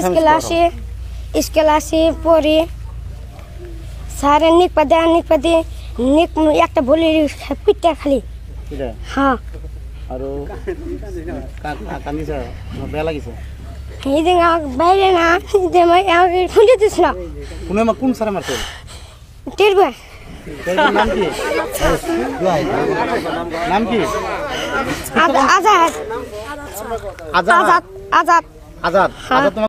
school আসি পড়ি স্যারে নিক পাদে নিক একটা বলি পিঠটা খালি হ্যাঁ আর কান্দিছে বেয়া লাগিছে এই যে বাইরে না যে আমাকে খুলে দিস না কোন স্যারে মারছে টিরবে নাম কি আজাদ আজাদ আজাদ আজাদ আজাদ